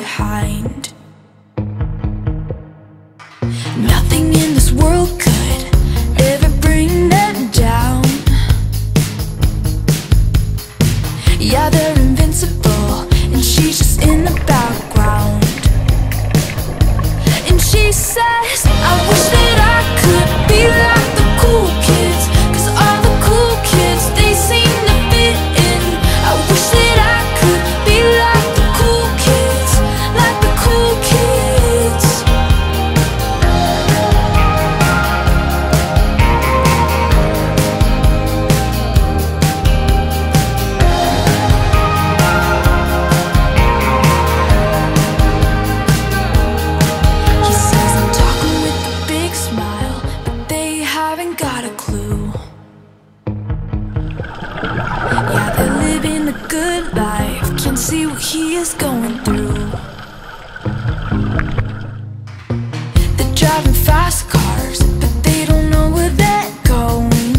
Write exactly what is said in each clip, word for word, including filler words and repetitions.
behind. Nothing in this world could ever bring them down. Yeah, they're invincible, and she's just in the background. And she says, I wish that I could be like the cool kids, 'cause all the cool kids, they seem to fit in. I wish that I could be like the cool kids, like the cool kids. He says I'm talking with a big smile, but they haven't got a clue. Yeah, they're living a good life, can't see what he is going through. They're driving fast cars, but they don't know where they're going.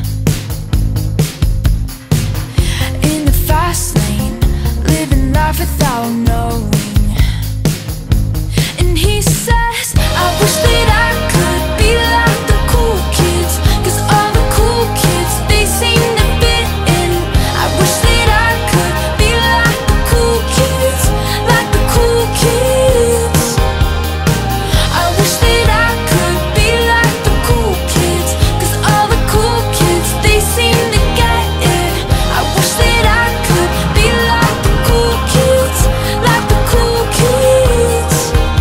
In the fast lane, living life without knowing. And he says, I wish that I could be like the cool kids, 'cause all the cool kids, they seem to fit in. I wish that I could be like the cool kids, like the cool kids. I wish that I could be like the cool kids, 'cause all the cool kids, they seem to get it. I wish that I could be like the cool kids, like the cool kids.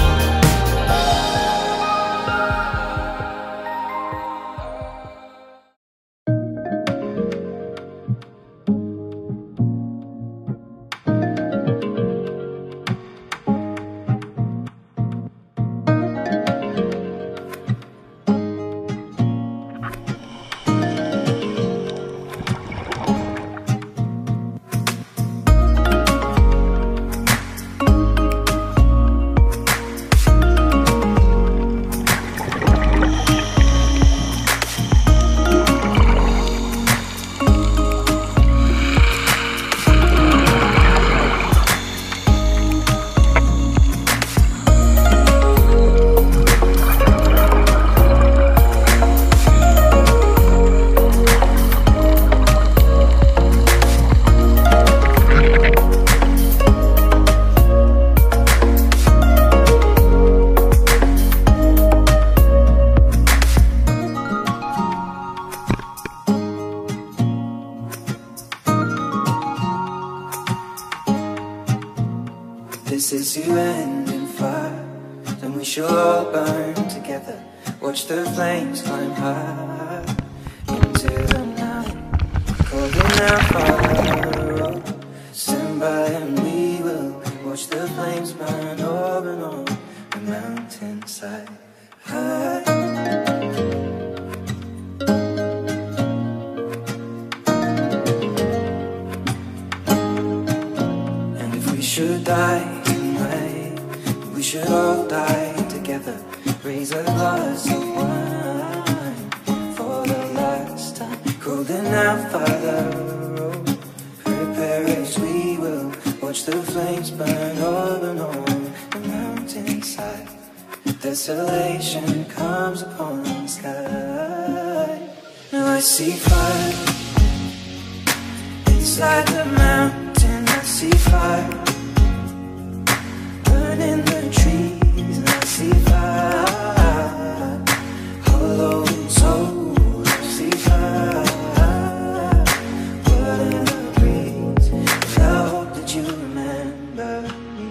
This is you ending fire, then we shall all burn together. Watch the flames climb high into the night, calling out fire. Stand by and we will watch the flames burn over and on the mountainside. High. And if we should die tonight, we should all die together. Raise a glass of wine for the last time, calling out Father. Prepare as we will watch the flames burn over and on the mountainside. Desolation comes upon the sky. Now I see fire inside the mountain. I see fire burning the trees, and I see fire hollow and soul. I see fire burning the breeze. If I hope that you remember me.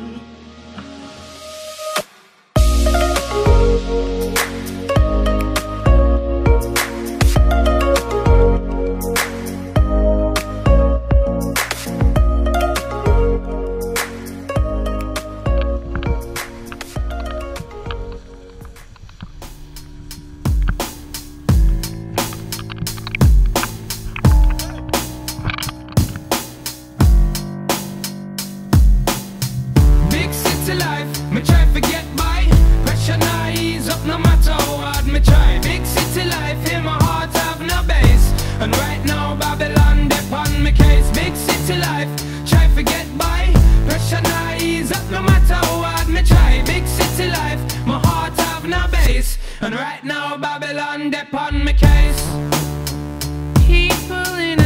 And right now Babylon dip on me case. Big city life, try to get by. Pressure not ease up no matter what. me try. Big city life, my heart have no base. And right now Babylon dep on me case. People in